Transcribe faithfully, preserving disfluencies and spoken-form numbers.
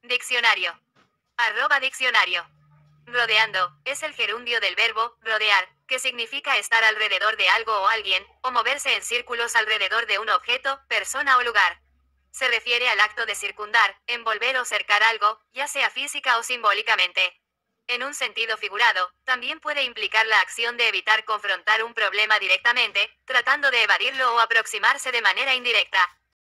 Diccionario. Arroba diccionario. Rodeando, es el gerundio del verbo, rodear, que significa estar alrededor de algo o alguien, o moverse en círculos alrededor de un objeto, persona o lugar. Se refiere al acto de circundar, envolver o cercar algo, ya sea física o simbólicamente. En un sentido figurado, también puede implicar la acción de evitar confrontar un problema directamente, tratando de evadirlo o aproximarse de manera indirecta.